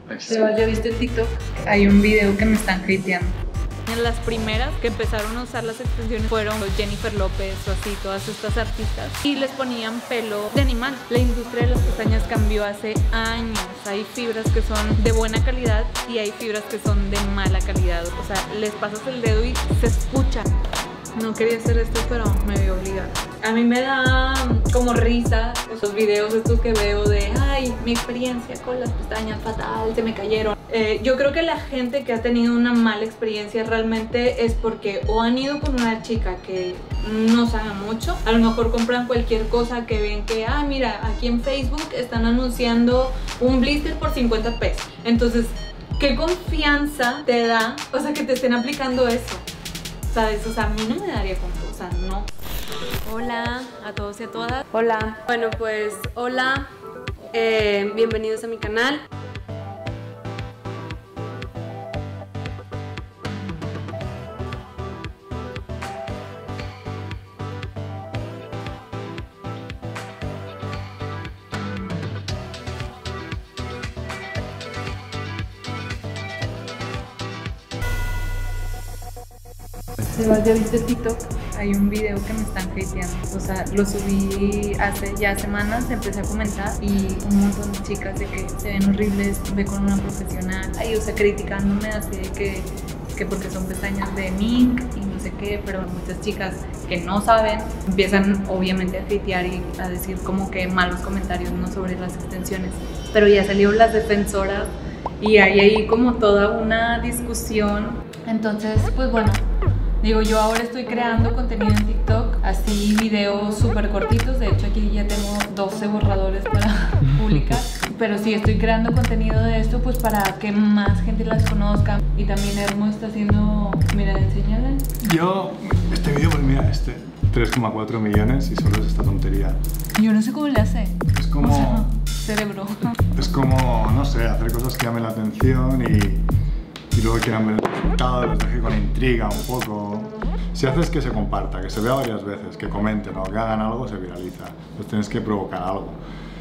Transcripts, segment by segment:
Sebas, ¿ya viste el TikTok? Hay un video que me están hateando. Las primeras que empezaron a usar las extensiones fueron Jennifer López o así, todas estas artistas, y les ponían pelo de animal. La industria de las pestañas cambió hace años. Hay fibras que son de buena calidad y hay fibras que son de mala calidad. O sea, les pasas el dedo y se escucha. No quería hacer esto, pero me vi obligada. A mí me da como risa esos videos estos que veo de ay, mi experiencia con las pestañas fatal, se me cayeron. Yo creo que la gente que ha tenido una mala experiencia realmente es porque o han ido con una chica que no sabe mucho, a lo mejor compran cualquier cosa que ven que, ah, mira, aquí en Facebook están anunciando un blister por 50 pesos. Entonces, ¿qué confianza te da, o sea, que te estén aplicando eso? ¿Sabes? O sea, a mí no me daría confianza, no. Hola a todos y a todas. Hola. Bueno, pues hola. Bienvenidos a mi canal. Sebas, ¿ya viste el TikTok? Hay un video que me están hateando. O sea, lo subí hace ya semanas, empecé a comentar y un montón de chicas de que se ven horribles, ve con una profesional. Ay, o sea, criticándome así de que porque son pestañas de mink y no sé qué, pero muchas chicas que no saben empiezan obviamente a hatear y a decir como que malos comentarios, ¿no?, sobre las extensiones. Pero ya salieron las defensoras y hay ahí como toda una discusión. Entonces, pues bueno, digo, yo ahora estoy creando contenido en TikTok, así videos súper cortitos. De hecho, aquí ya tengo 12 borradores para publicar. Pero sí, estoy creando contenido de esto pues para que más gente las conozca. Y también Hermo está haciendo... Mira, enséñale. Yo, este vídeo, pues mira, 3,4 millones y solo es esta tontería. Yo no sé cómo le hace. Es como... O sea, cerebro. Es como, no sé, hacer cosas que llamen la atención y luego quieran ver el resultado, los deje con intriga un poco. Si haces que se comparta, que se vea varias veces, que comenten o que hagan algo, se viraliza. Pues tienes que provocar algo.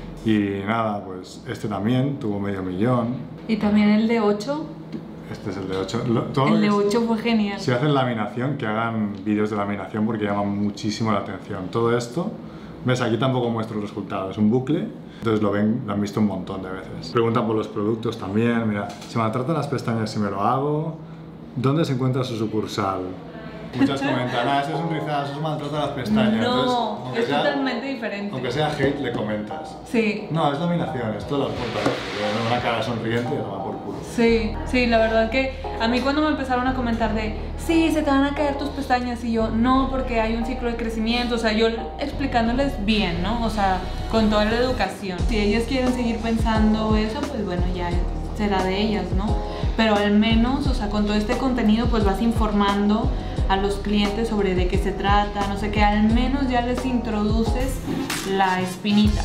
Y nada, pues este también tuvo 500.000. Y también el de 8. Este es el de 8. El de 8 fue genial. Si hacen laminación, que hagan vídeos de laminación porque llaman muchísimo la atención. Todo esto, ves, aquí tampoco muestro el resultado, es un bucle. Entonces lo han visto un montón de veces. Preguntan por los productos también, mira, se maltratan las pestañas si me lo hago, ¿dónde se encuentra su sucursal? Muchas comentan, ah, eso es un rizado, eso es maltrata las pestañas. No, entonces, es totalmente diferente. Aunque sea hate, le comentas. Sí. No, es laminación, es todas las puntas. Una cara sonriente y a tomar por culo. Sí, sí, la verdad que a mí cuando me empezaron a comentar de sí, se te van a caer tus pestañas y yo, no, porque hay un ciclo de crecimiento, o sea, yo explicándoles bien, ¿no? O sea, con toda la educación. Si ellas quieren seguir pensando eso, pues bueno, ya será de ellas, ¿no? Pero al menos, o sea, con todo este contenido pues vas informando a los clientes sobre de qué se trata, no sé qué, al menos ya les introduces la espinita.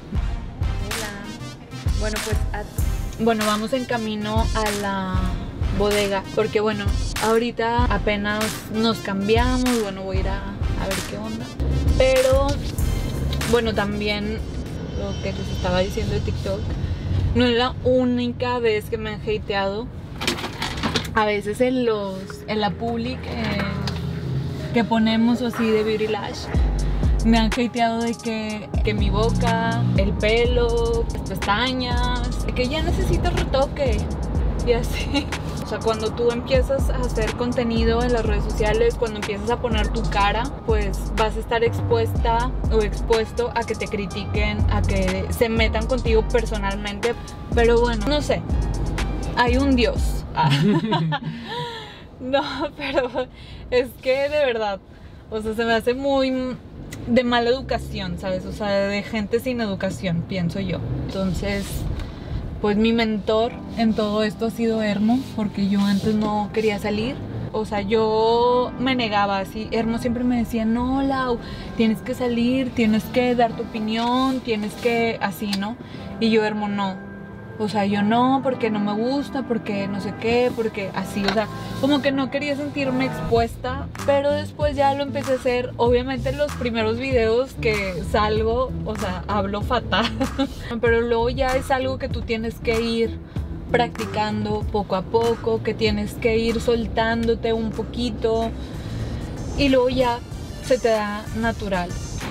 Hola. Bueno, pues bueno, vamos en camino a la bodega porque bueno, ahorita apenas nos cambiamos, bueno, voy a ir a ver qué onda. Pero bueno, también lo que les estaba diciendo de TikTok, no es la única vez que me han hateado. A veces en la public que ponemos así de Beauty Lash, me han hateado de que mi boca, el pelo, las pestañas, de que ya necesito retoque y así. O sea, cuando tú empiezas a hacer contenido en las redes sociales, cuando empiezas a poner tu cara, pues vas a estar expuesta o expuesto a que te critiquen, a que se metan contigo personalmente. Pero bueno, no sé, hay un Dios. No, pero es que de verdad, o sea, se me hace muy de mala educación, ¿sabes? O sea, de gente sin educación, pienso yo. Entonces, pues mi mentor en todo esto ha sido Hermo, porque yo antes no quería salir. O sea, yo me negaba así. Hermo siempre me decía, no, Lau, tienes que salir, tienes que dar tu opinión, tienes que así, ¿no? Y yo, Hermo, no. O sea, yo no, porque no me gusta, porque no sé qué, porque así, o sea, como que no quería sentirme expuesta, pero después ya lo empecé a hacer. Obviamente en los primeros videos que salgo, o sea, hablo fatal, pero luego ya es algo que tú tienes que ir practicando poco a poco, que tienes que ir soltándote un poquito y luego ya se te da natural.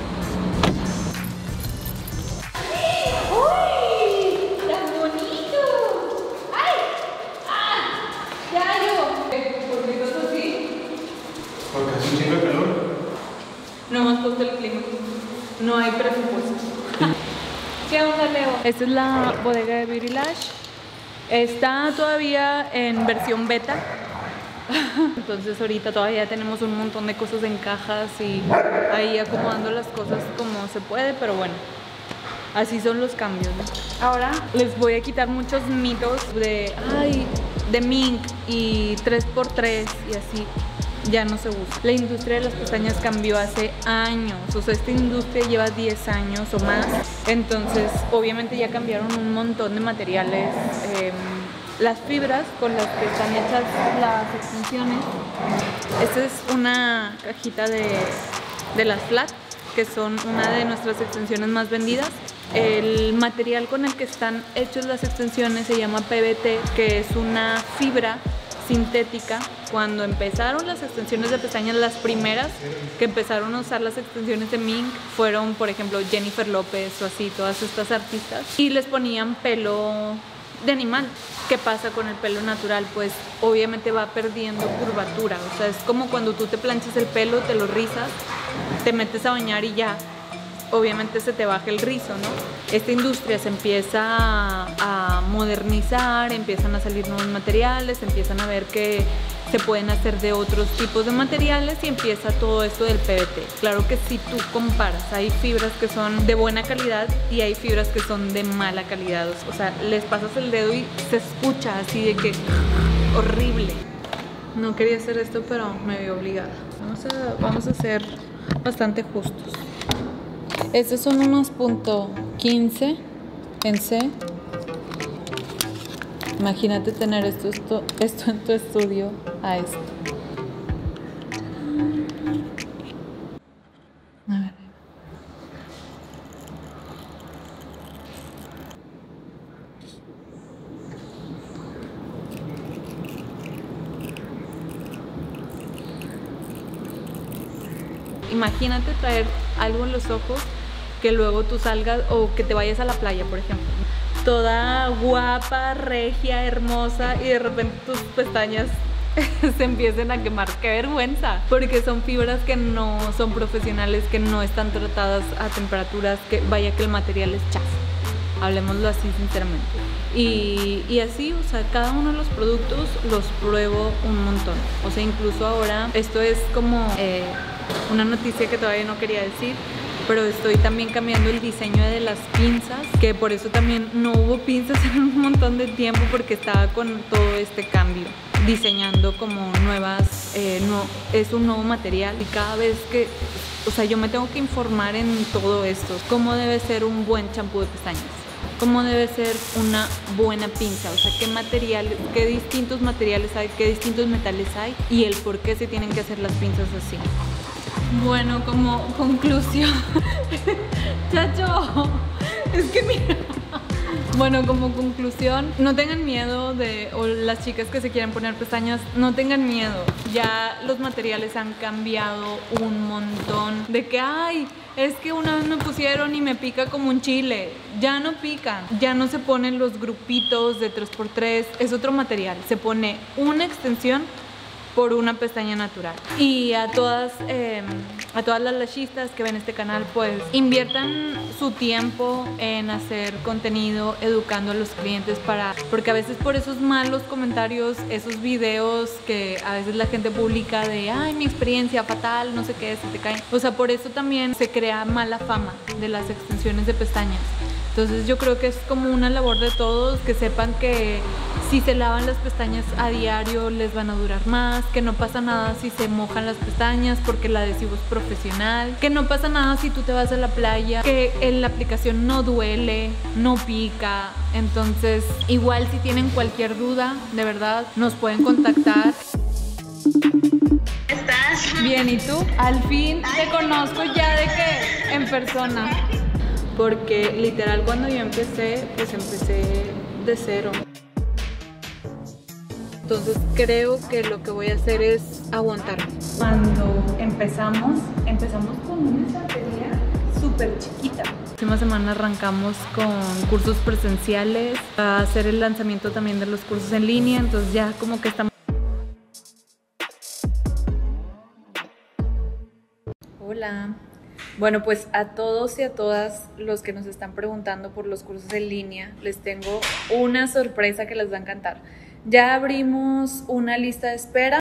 Porque hace un chingo de calor. No hemos puesto el clima. No hay presupuesto. ¿Qué onda, Leo? Esta es la bodega de Beauty Lash. Está todavía en versión beta. Entonces ahorita todavía tenemos un montón de cosas en cajas y ahí acomodando las cosas como se puede, pero bueno, así son los cambios, ¿no? Ahora les voy a quitar muchos mitos de mink y 3x3 y así. Ya no se usa. La industria de las pestañas cambió hace años, o sea, esta industria lleva 10 años o más, entonces obviamente ya cambiaron un montón de materiales. Las fibras con las que están hechas las extensiones, esta es una cajita de las flat, que son una de nuestras extensiones más vendidas. El material con el que están hechas las extensiones se llama PBT, que es una fibra sintética. Cuando empezaron las extensiones de pestañas, las primeras que empezaron a usar las extensiones de mink fueron, por ejemplo, Jennifer López o así, todas estas artistas, y les ponían pelo de animal. ¿Qué pasa con el pelo natural? Pues obviamente va perdiendo curvatura, o sea, es como cuando tú te planchas el pelo, te lo rizas, te metes a bañar y ya, obviamente se te baja el rizo, ¿no? Esta industria se empieza a modernizar, empiezan a salir nuevos materiales, empiezan a ver que se pueden hacer de otros tipos de materiales y empieza todo esto del PBT. Claro que si tú comparas, hay fibras que son de buena calidad y hay fibras que son de mala calidad. O sea, les pasas el dedo y se escucha así de que horrible. No quería hacer esto, pero me vi obligada. Vamos a ser bastante justos. Estos son unos .15 en C. Imagínate tener esto en tu estudio a esto. A ver. Imagínate traer algo en los ojos que luego tú salgas o que te vayas a la playa, por ejemplo, toda guapa, regia, hermosa, y de repente tus pestañas se empiecen a quemar. ¡Qué vergüenza! Porque son fibras que no son profesionales, que no están tratadas a temperaturas, que vaya que el material es chafa. Hablemoslo así sinceramente. Y así, o sea, cada uno de los productos los pruebo un montón. O sea, incluso ahora, esto es como una noticia que todavía no quería decir, pero estoy también cambiando el diseño de las pinzas, que por eso también no hubo pinzas en un montón de tiempo, porque estaba con todo este cambio, diseñando como nuevas, es un nuevo material, y cada vez que, o sea, yo me tengo que informar en todo esto, cómo debe ser un buen champú de pestañas, cómo debe ser una buena pinza, o sea, qué materiales, qué distintos materiales hay, qué distintos metales hay, y el por qué se tienen que hacer las pinzas así. Bueno, como conclusión, chacho, es que mira, bueno, como conclusión, no tengan miedo o las chicas que se quieren poner pestañas, no tengan miedo, ya los materiales han cambiado un montón, de que, ay, es que una vez me pusieron y me pica como un chile, ya no pican, ya no se ponen los grupitos de 3x3, es otro material, se pone una extensión por una pestaña natural. Y a todas las lashistas que ven este canal, pues inviertan su tiempo en hacer contenido educando a los clientes, porque a veces por esos malos comentarios, esos videos que a veces la gente publica de ay, mi experiencia fatal, no sé qué, se te caen, o sea, por eso también se crea mala fama de las extensiones de pestañas. Entonces yo creo que es como una labor de todos, que sepan que si se lavan las pestañas a diario les van a durar más, que no pasa nada si se mojan las pestañas porque el adhesivo es profesional, que no pasa nada si tú te vas a la playa, que la aplicación no duele, no pica. Entonces igual si tienen cualquier duda, de verdad, nos pueden contactar. ¿Estás? Bien, ¿y tú? Al fin te conozco ya de que en persona. Porque literal cuando yo empecé, pues empecé de cero. entonces creo que lo que voy a hacer es aguantarme. Cuando empezamos con una estrategia súper chiquita. La próxima semana arrancamos con cursos presenciales, a hacer el lanzamiento también de los cursos en línea, entonces ya como que estamos... Hola. Bueno, pues a todos y a todas los que nos están preguntando por los cursos en línea, les tengo una sorpresa que les va a encantar. Ya abrimos una lista de espera.